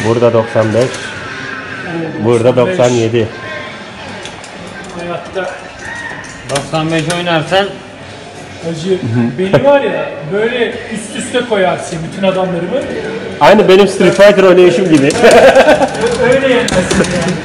Burada 95. Burada 97. Hayatta 95 oynarsan acı. Beni var ya böyle üst üste koyarsın bütün adamlarımı. Aynı benim Street Fighter oynayışım gibi. Öyle yenmesin yani.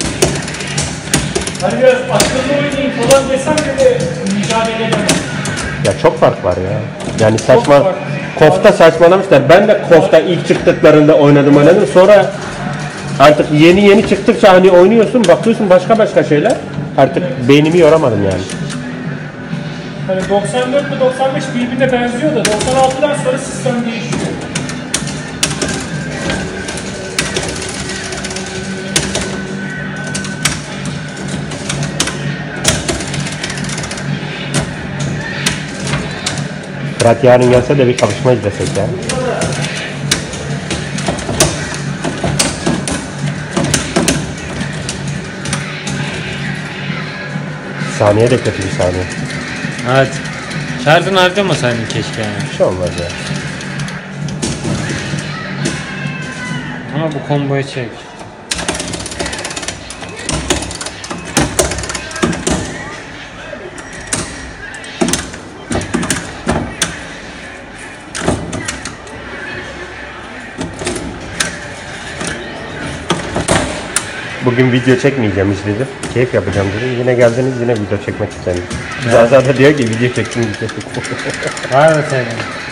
Hani biraz akıllı oynayayım falan desem de mücadele edemem. Ya çok fark var ya. Yani saçma. Kofta saçmalamışlar. Ben de Kofta ilk çıktıklarında oynadım. Sonra artık yeni çıktıkça hani oynuyorsun, bakıyorsun başka şeyler. Artık beynimi yoramadım yani. Hani 94 ile 95 birbirine benziyor da 96'dan sonra sistem değişiyor. Fırat yarın gelse de bir kapışma izlesek ya. Saniye de kötü bir saniye. evet. Şarjını harcamasaydın keşke yani. Bir şey olmaz ya. Ama bu komboyu çek. Bugün video çekmeyeceğim dedim. Keyif yapacağım dedim. Yine geldiniz, yine video çekmek istedim. Zaza da diyor ki video çektim. Var mı senin?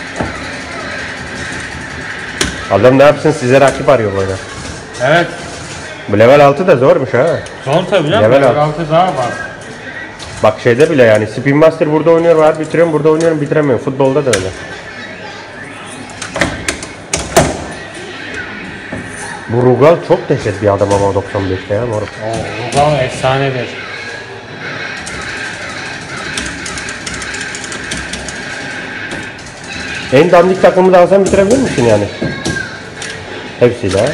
Adam ne yapsın, size rakip arıyor böyle. Evet. Bu level 6 da zormuş ha. Zor tabii lan. Level Level 6 daha var. Bak şeyde bile yani Spin Master burada oynuyor var, bitiriyorum, burada oynuyorum, bitiremiyorum. Futbolda da öyle. Bu Rugal çok dehşet bir adam ama 95'te ya moruk. Rugal efsanedir. En dandik takımı da alsan bitirebilir misin yani? Hepsiyle.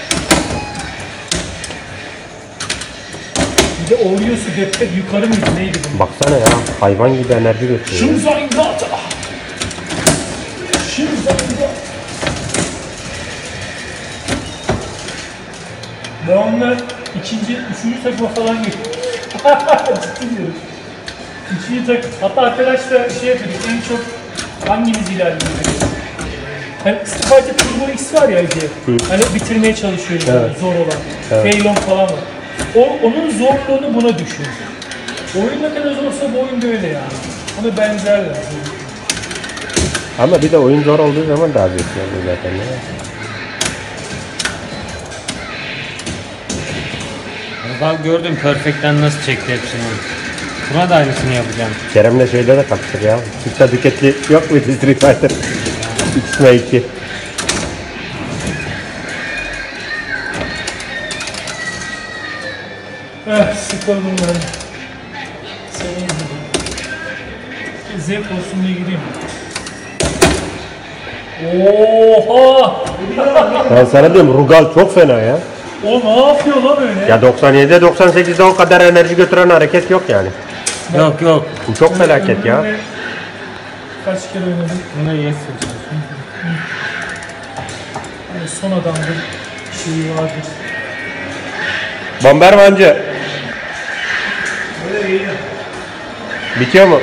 Bir de Oryos'u depte yukarı mıydı neydi bu? Baksana ya, hayvan gibi enerji götürüyor. Şunzangata! Şunzangata! Ben onunla üçüncü takıma falan gittim. Ciddi diyorum. Üçüncü takım. Hatta arkadaşla şey yapıyorduk, en çok hangimiz ilerliyor? Hani Street Fighter Turbo X var ya Ece. Hani bitirmeye çalışıyoruz Evet. zor olan. Evet. Feylong falan var. Onun zorluğunu buna düşün. Oyun ne kadar zorsa bu oyun böyle yani. Ona benzerler. Ama bir de oyun zor olduğu zaman daha zevkli oluyor zaten ya. Bak gördüm Perfect'ten nasıl çekti hepsini. Buna da aynısını yapacağım. Kerem'le şeyde de kapıştık ya. Türkçe düketli yok muydu Street Fighter? X'me 2. Sıkıldım ben. Seni izledim. Zevk olsun diye gireyim. Oha! Ben sana diyorum Rugal çok fena ya. O ne yapıyor lan öyle? Ya 97'de 98'de o kadar enerji götüren hareket yok yani. Yok yok. Bu çok felaket ya. Ömrümde kaç kere oynadım. Buna yes. Yani son adamdır şeyi vardır. Bombermancı. Bitiyor mu?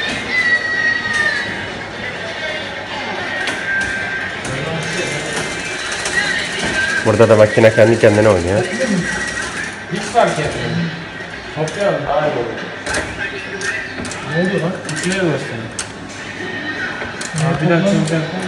Burada da makine kendi kendine oynuyor. Hiç fark etmiyor. Toplayalım. Aynen. Ne oldu lan? İçine basın. Bir dakika bir dakika.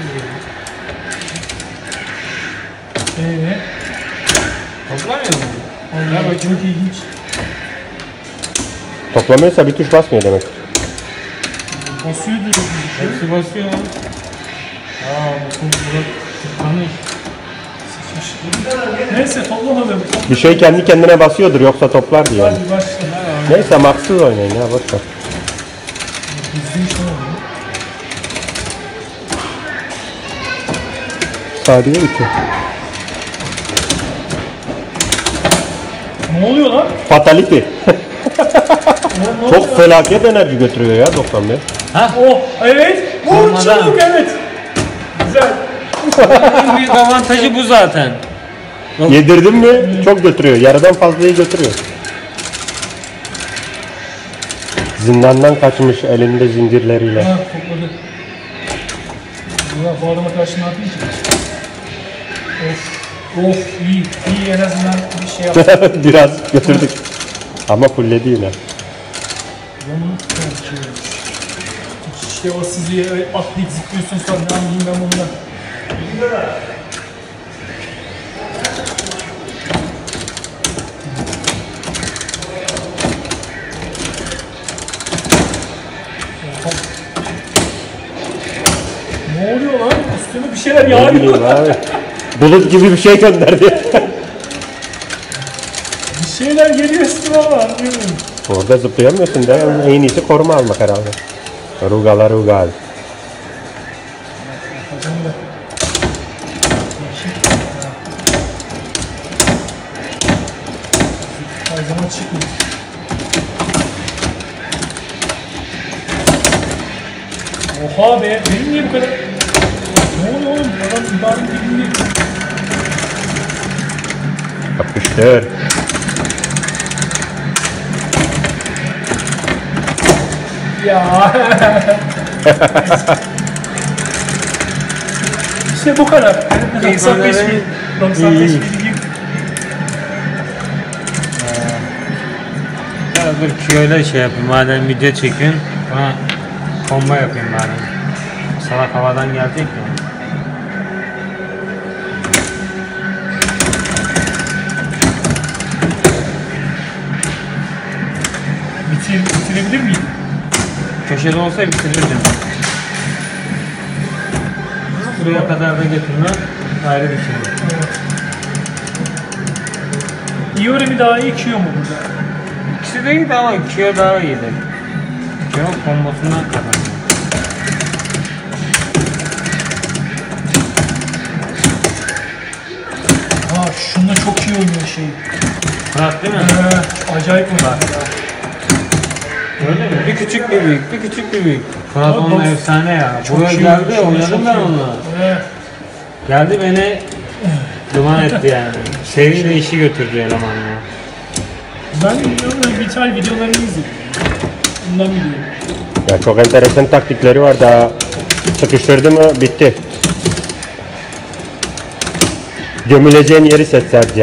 Toplamıyor mu? Allah çok ilginç. Toplamıyorsa bir tuş basmıyor demek. Basıyordur. Hepsi basıyor lan. Bu burada tıkanmış. Neyse toplamadım. Bir şey kendi kendine basıyordur yoksa toplar diye. Yani. Hadi başla. Neyse maksız oynayın ya boşver. Düzgün şey oldu. Sadiye bitiyor. Ne oluyor lan? Fatality. Ne Çok oluyor? felaket enerji götürüyor ya 91. Oh evet. Vur Olmadan. çabuk evet. Güzel. En büyük avantajı bu zaten. Yedirdin mi çok götürüyor. Yarıdan fazlayı götürüyor. Zindandan kaçmış elinde zincirleriyle. Ha topladı. Ya bu adama karşı ne yapayım ki? Of iyi en azından bir şey yaptı. Biraz götürdük. Ama fulledi yine. İşte o sizi atlayıp zıplıyorsun sonra ne anlayayım ben bundan. Ne oluyor lan? Üstüne bir şeyler Ne yağıyor. bileyim abi. Bulut gibi bir şey gönderdi. Bir şeyler geliyor üstüme ama anlıyorum. Orada zıplayamıyorsun da en iyisi koruma almak herhalde. Rugala rugal. Her zaman çıkmıyor. Oha be, benim niye bu kadar... Ne oluyor oğlum? Adam ibaretin dibinde. Yapıştır. Ya. İşte bu kadar. 95 bin. 95 bin. Ya dur kiloyla şey yapayım. Madem video çekiyorsun. Bana komba yapayım madem. Salak havadan gelecek ya. Bitirebilir miyim? Köşede olsa bitirirdim. Buraya kadar da getirme ayrı bir şey. Evet. Iori mi daha iyi, Kyo mu burada? İkisi de iyiydi ama Kyo daha iyiydi. Kyo kombosundan kazandı. Ha şunda çok iyi oynuyor şey. Fırat değil mi? Acayip oynuyor. Öyle mi? Bir küçük bir büyük, bir küçük bir büyük. Fırat Ama onunla bak- efsane ya. Çok Buraya iyi geldi, oynuyor, oynadım çok ben iyi. onunla. Evet. Geldi beni duman etti yani. Seriyle işi götürdü elemanla. Ben onun bir tane videolarını izledim. Bundan biliyorum. Ya çok enteresan taktikleri var, daha sıkıştırdı mı bitti. Gömüleceğin yeri seç sadece.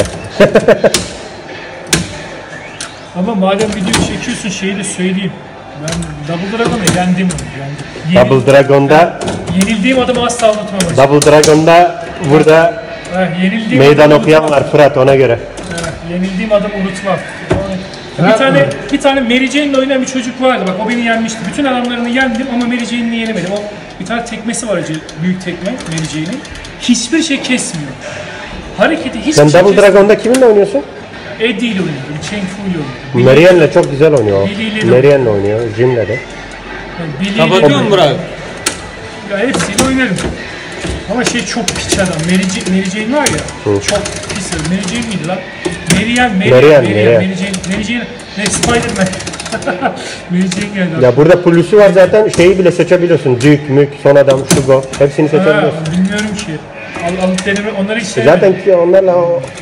Ama madem video çekiyorsun şeyi de söyleyeyim. Ben Double Dragon'u yendim onu. Double Dragon'da Yenildiğim adamı asla unutmamışım. Double Dragon'da burada Yenildiğim meydan adamı okuyan unutmam. var Fırat, ona göre. Yenildiğim adamı unutmam. Fırat Bir tane Mary Jane'le oynayan bir çocuk vardı. Bak o beni yenmişti. Bütün adamlarını yendim ama Mary Jane'ini yenemedim. O bir tane tekmesi var, büyük tekme Mary Jane'in. Hiçbir şey kesmiyor. Hareketi hiçbir Sen şey Double kesmiyor. Dragon'da kiminle oynuyorsun? Eddie ile oynuyor. Cheng Fu ile oynuyor. Marianne'le çok güzel oynuyor. Billy ile de- Marianne'le oynuyor, Jin'le de. Billy ile Kapatıyor mu Burak? Ya hepsiyle oynarım. Ama şey çok piç adam. Mary Jane var ya. Çok pis. Mary Jane miydi lan? Marianne. Mary Jane. Ne Spider-Man. Mary Jane geldi. Ya burada polisi var zaten, şeyi bile seçebiliyorsun. Dük, Mük, Son Adam, Shugo. Hepsini seçebiliyorsun. Bilmiyorum ki. Alıp deneme onları hiç Zaten ki onlarla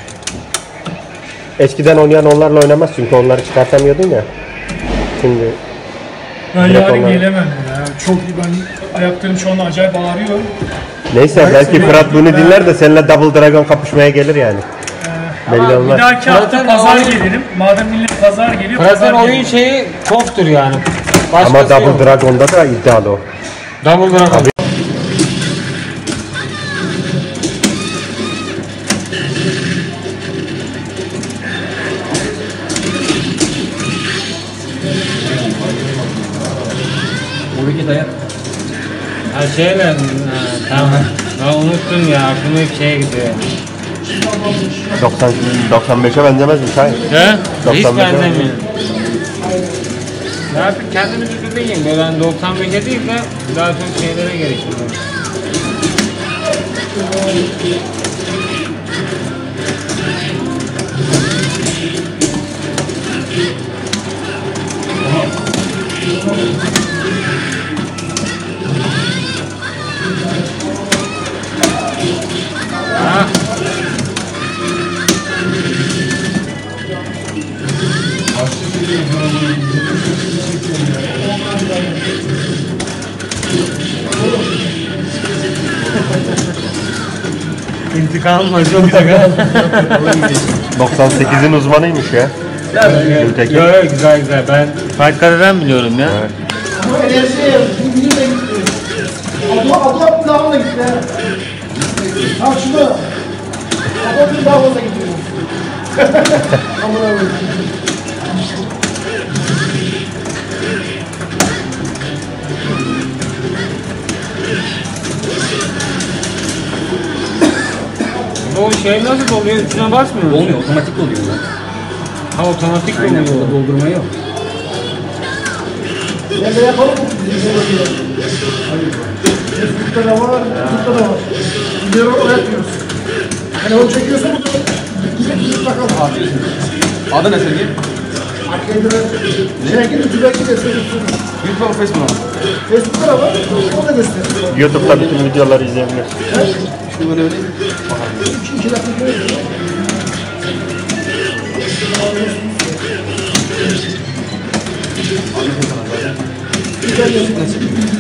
eskiden oynayan onlarla oynamaz çünkü onları çıkartamıyordun ya. Şimdi ben direkt yarın onlar- gelemem ya. Çok ben ayaklarım şu anda acayip ağrıyor. neyse belki Neyse, Fırat bunu ben- dinler de seninle Double Dragon kapışmaya gelir yani. Belli Bir olmaz. dahaki hafta Zaten pazar oyun- gelirim. Madem millet pazar geliyor. Fırat'ın pazar oyun gelirim. şeyi koftur yani. Ama Başkası yok. Double Dragon'da da iddialı o. Double Dragon. Buradaki dayak. Ha şeyle, tamam. Ben unuttum ya, aklıma hep şeye gidiyor. 95'e benzemezmiş hayır. He? Hiç 95'e benzemiyor. Ya artık kendimi düşüneyim. Böyle hani 95'e değil de daha çok şeylere geliştim. Ha. İntikam acı olacak ha. 98'in uzmanıymış ya. Gültekin. Yok yok güzel güzel. Ben Fight Kara'dan biliyorum ya. Evet. Ama enerji bir de gitti. Adam daha da gitti. Ha şurada. Adam daha da gitti. Aman Allah'ım. Bu şey nasıl doluyor? Üstüne basmıyor mu? Olmuyor, otomatik oluyor. Ha otomatik Aynen, doluyor. burada doldurma yok. Ben de yapalım mı? Facebook'ta da var, YouTube'da da var. Videoları oraya atıyoruz. Hani onu çekiyorsa bu da gidip bakalım. Adı ne senin? Arkaya göre şeye gidip YouTube'a gidip YouTube mu Facebook mu? Facebook'ta da var, o da gösteriyor. YouTube'da bütün videoları izleyebilirsin. Şunu böyle öyle. 2 dakika görüyoruz. Güzel yazık.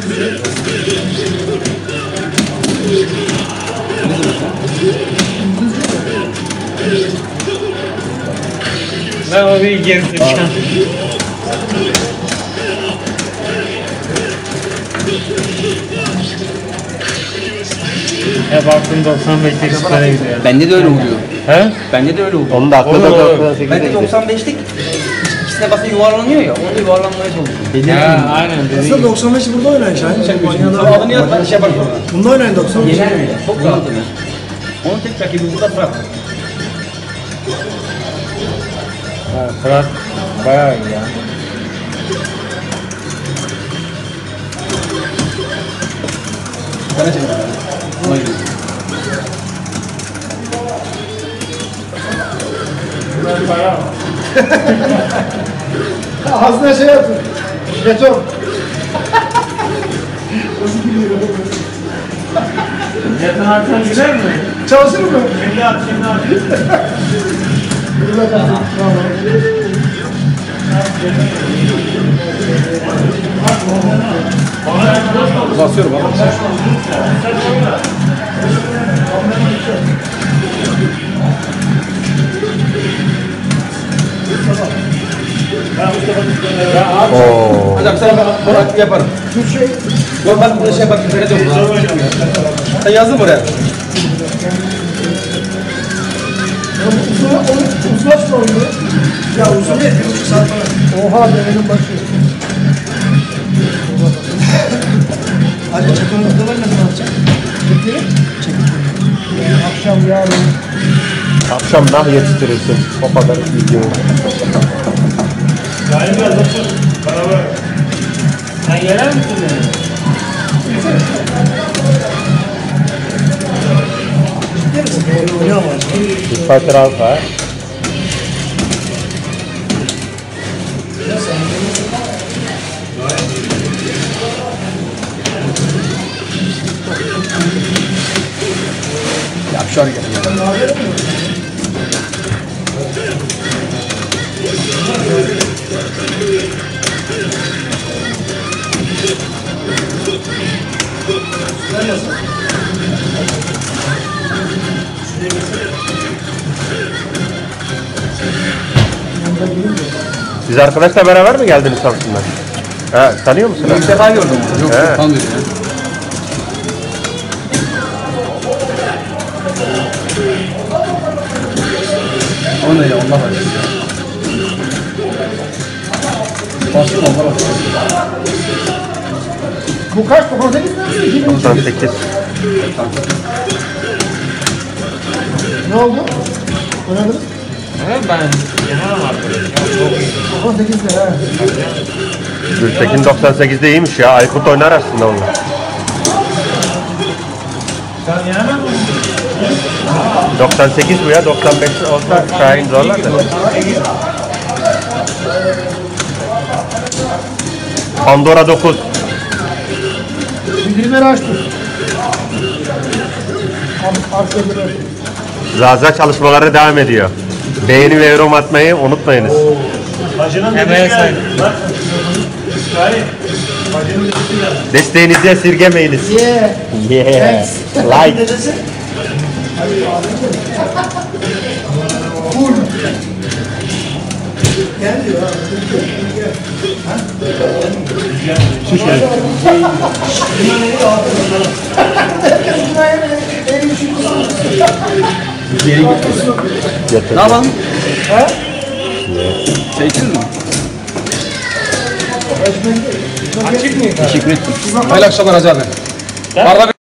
Ben o bir gerizekalı. Ya baktım 95'lik süpere gidiyor. Bende de öyle oluyor. He? Bende de öyle oluyor. Onun da aklında Olur, olur. 98'e Bende gidiyor. 95'lik ikisine basınca yuvarlanıyor ya. Onu yuvarlanmaya çalışıyorum. Ha, aynen dediğin Aslında gibi. 95 burada oynayın Şahin. Sen Sonra adını yaz ben şey yaparım sonra. Bunda oynayın 95. Yener mi? Çok rahat yener. Onun tek rakibi burada Fırat. Ha, Fırat bayağı iyi ya. Sana çekelim. Ona gidiyor. Ağzına şey yapın. Beton. Yakın artan gider mi? Çalışır mı? Şimdi at, şimdi at. Dur bakalım. Tamam. Basıyorum ama. Oo. Hocam sen bana yaparım. Bu şey Yok ben burada şey yaparım. Vereceğim. Sen yazdın mı oraya? uzun açma oyunu. Ya uzun değil, 1,5 saat falan. Oha denedim başı. Hadi çakırın videoları ne zaman atacak? Çekelim. Çekelim. Akşam yarın. Akşam nah yetiştirirsin. O kadar video. Yani biraz atın. Beraber. Sen gelir misin beni? Neresi? Oynuyor ama. Street Fighter Alpha. Yapşar gel. Siz arkadaşla beraber mi geldiniz Samsun'dan? Ha, tanıyor musun? İlk defa gördüm. Yok He. yok tanıyorum ya. O ne ya Allah aşkına. Bastım Allah aşkına. Bu kaç? 98 mi? 98. Ne oldu? Oynadınız? Evet ben yenemem arkadaş. 98'de ha. Gültekin 98'de iyiymiş ya. Aykut oynar aslında onunla. Sen yenemez misin? 98 bu ya. 95 olsa Şahin zorlar da. Pandora 9. Bildirimleri açtım. Arkaya göre. Zaza çalışmaları devam ediyor. Beğeni ve yorum atmayı unutmayınız. Hacının Emeğe dediği saygı. geldi. Bak. Şahin. Desteğinizi esirgemeyiniz. Yeah. Yeah. Like. Full. Gel diyor ha. Getir. Ne yapalım? Çay içiyoruz mu? Açık mı? Teşekkür ettim. Hayırlı akşamlar Hacı abi. Bardak